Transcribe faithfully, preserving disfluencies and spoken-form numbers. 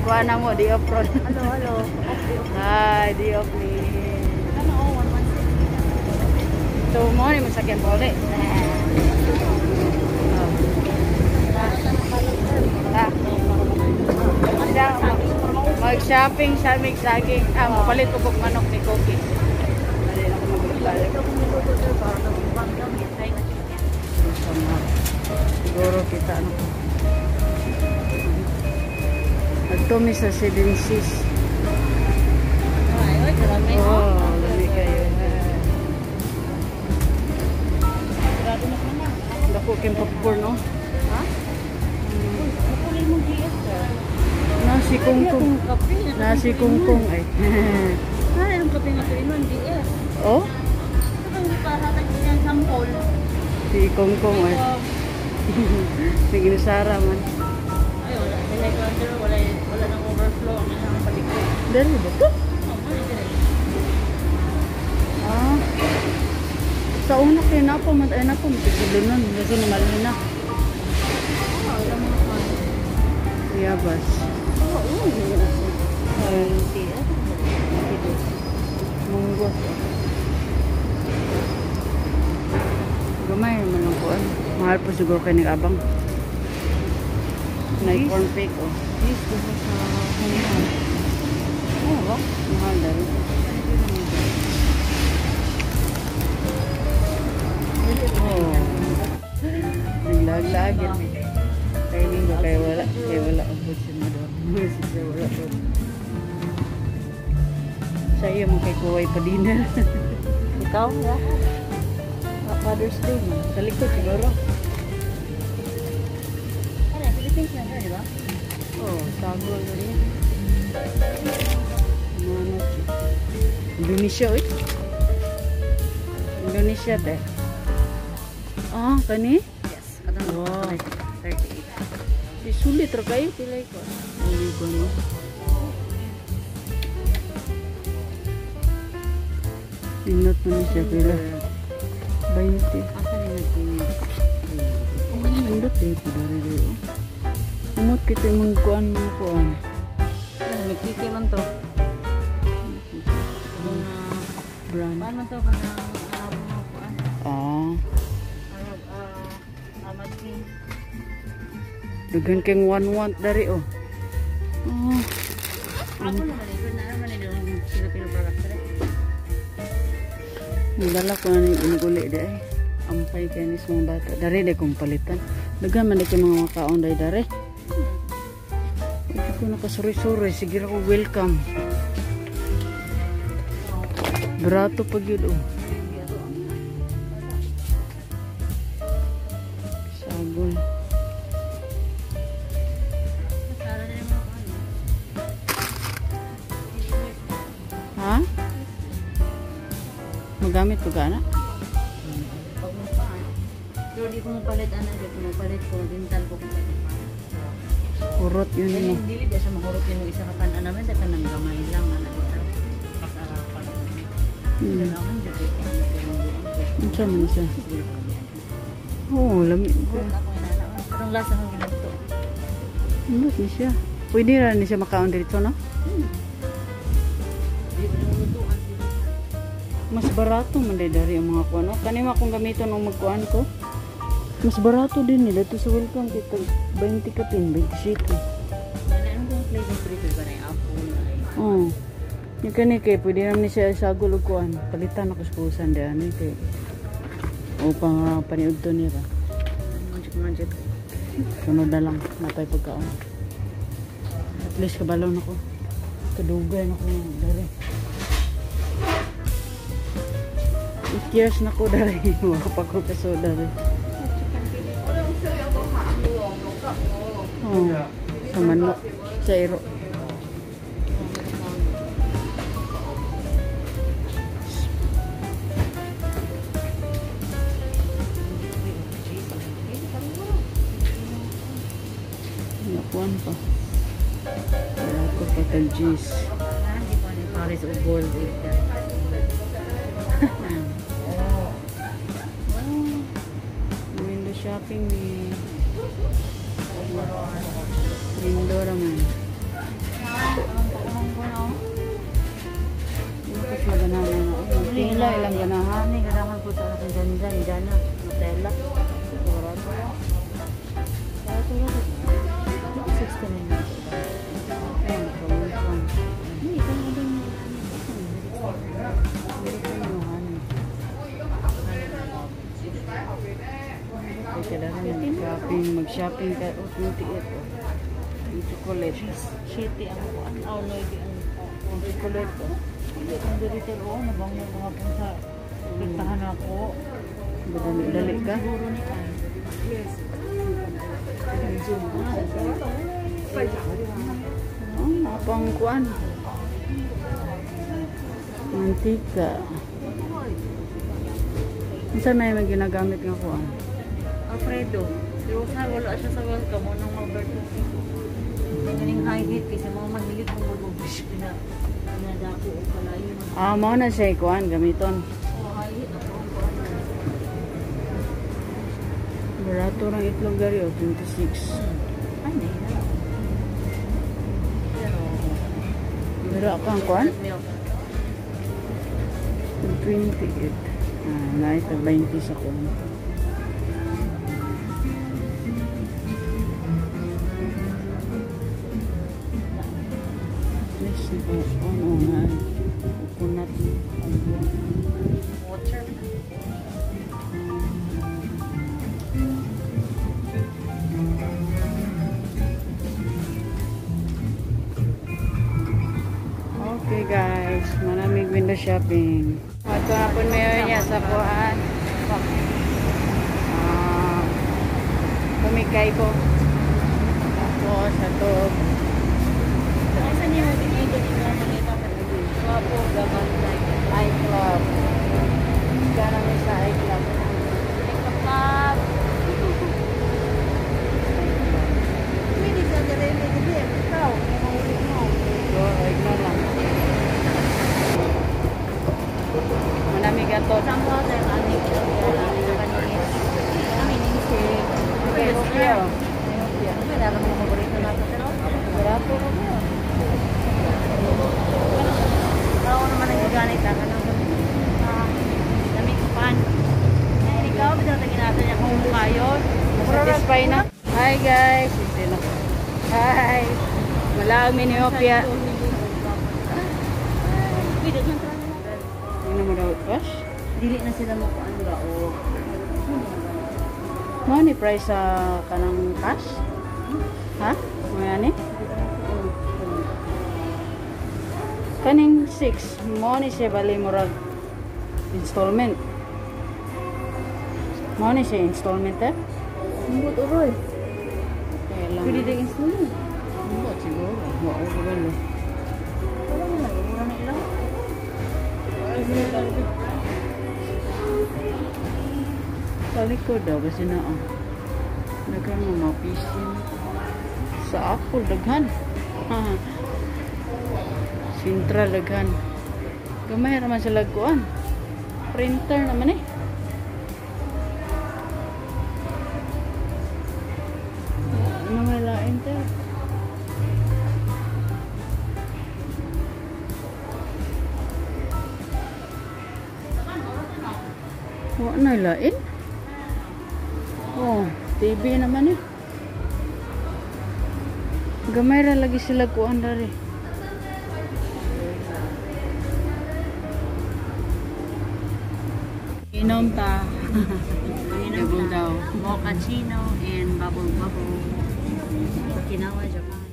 kuha na mo, di off-road. Hello, hello. Hi, di off ni. Ano, oh, one one six. So, mo ni masakyan pa ulit. Mag-shopping sa mig saging. Ah, mapalit ko kog manok ni Cookie. Dali na ko magbalik. Siguro kita ano. Nagtumi sa seven sis. Ay, ay, marami. Oh, dami kayo. Sigurado na ka na. Dako king popcorn, no? Ha? Nakulay mo G S ka. Nasi kungkung. Nasi kungkung ay. Ay, anong kape nga kayo nun, G S? Oh? Ito kang ipahatag niyan sampol. Si kungkung ay. Sige Sara man. Ay, wala. Dilay ko under, wala, wala nang overflow ang isang palikot. Dali ba to? Oh, mali direct. Ah. Sa una kay na po, ay na po, matigulo nun. Kasi naman na. Oo, wala mga kan. Yabas. Oo, oo. Ay, G S? Dito. munggo. Gamay man lang po. Mahal po siguro kayo nag-abang. May corn cake, oh. Yes, gusto sa hanggang. Oo, ba? Mahal dahil. Oh. Naglag-lagin. Kaya linggo, kaya wala. Kaya wala ang butsin mo doon. Kaya wala po. Sa iyo, mga kay kuway pa dinner. Ikaw, ya? Father's Day, man. Sa likod siguro. Ano, Philippines na, di ba? Oh, sago na rin. Ano, Indonesia, eh. Indonesia, te. Ah, kani? Yes. Ano, Wow. thirty-eight. Di sulit ra kayo. Pilay ko. Pilay ko, no? Pinot mo na siya, pila. twenty. Asa ni natin? Oh, nandot eh. Pidari rin, oh. Umot kita yung kuan mga kuan. Ano, nagkiki man to. Kung, ah, Brand. paano to ka na Arab mo ko ah? Ah. Arab, ah, Ahmad King. Dugan keng one-want dari, oh. Oh. Ako naman eh, good na naman eh, yung Filipino products rin. Nilala ko na yung inuguli di ay. Ampay kayo ni sa mga bata. Dari di kong palitan. Dagan man di kayo mga makaon dari dari. Hindi ko nakasuri-suri. Sige ako welcome. Barato pag yun, oh. Sabon. Masara na yung mga ano. Ha? Magamit ko gana? Pag mo pa, pero di ko mapalit, ano, di ko mapalit ko, dental ko kung pati. Urot yun Dili, mo. dili, di siya mahurot yung isa ka pan, namin, dito nang gamay lang, ano, dito. Kasarapan. Hmm. Dito naman, dito, dito. Ano siya man siya? Oo, oh, lamig ko. Ako inalaman. Parang lasa ng ginagto. Ano ni siya? Pwede na ni siya makaon dito, no? Hmm. Di ko nalutuan. Mas barato man day dari ang mga kuan. No? Kanima kung gamiton ng magkuan ko. Mas barato din nila to sa welcome kita twenty ka pin, twenty-seven. Ano kung flavor prefer ba na yung apple na yung Oh. Yung kani kay pwede naman ni siya sa gulukuan. Palitan ako sa pusan di ani kay upang uh, paniud to niya ba. manjik-manjik. Sunod na lang napay pagkaon. At least kabalon ako. Kadugay na ko dari. Ikiyas na ko dari. Makapag ko kaso dari. Oh, sa manok. Sa iro. Nakuan pa. Wala ko pa kag-jeez. Hindi ko ano yung Paris o gold. Window shopping ni window raman. shopping ka. Oh, twenty-eight. Oh. Yung chocolate. Shitty ang kuan. Oh, no, di ang Yung chocolate. Oh. hindi kang dito oh, nabangon mga po sa pintahan ako. Dali-dali ka. Siguro ni Ay. Yes. Oh, napang kuan. Mantika. Minsan may may ginagamit nga kuan. Alfredo. Pero sa wala siya sa welcome mo nung mag-birthday ko. Galing high heat kasi mga mahilig kong mag-wish pina pinadako o kalayo. Ah, mo na siya kuan gamiton. Oh, high heat ako ang kuan. Barato ng itlog gari oh, twenty-six. Ay, na yun. Pero, Bira kang kuan? milk. twenty-eight. Ah, na ito twenty sa kuan. Yes, oh, ano na. Coconut. Water. Okay guys, maraming window shopping. Ito na po mayon niya sa kuhan. Ah, kumikay po. Tapos ito. Kasi niyo binigyan din lang manita pa rin. Swapo, gaman like iClub. Gana may sa iClub. kapag hindi sa dere ni dere ikaw mahuli mo. So, ignore lang. Manami gato. Isang water ani ko sa kanina. Kami ni si Okay, okay. Wala ka mga paborito nato pero Barato ko mo. ako naman ang ganit ang ano dami ko pan. Eh ikaw bitaw tagin natin yung kung kayo. Satisfy na. Hi guys. Ito na. Hi. Malaang miniopia. Pwede man try. Ano mo daw, Wash? Dili na sila mo ko ano o. Mo ni price sa kanang cash? Ha? Mo yan eh? Kaning six. Mo ni siya bali murag installment. Mo ni siya installment eh? Mbot uroy. Kaya lang. Pwede din installment. Mbot siguro. Wow, siguro. Wala na lang, mura na ilang. Sa likod daw kasi na ah. Daghan mo mapisin. Sa Apple daghan. Sintra daghan. Gamay naman sa lagkuan. Printer naman eh. Ano may lain tayo? Wala na lain? Oh, T V naman eh. Gamay ra lagi sila kuan dari. Inom ta. Inom Double ta. daw. Mochaccino and bubble bubble. Okinawa, Japan.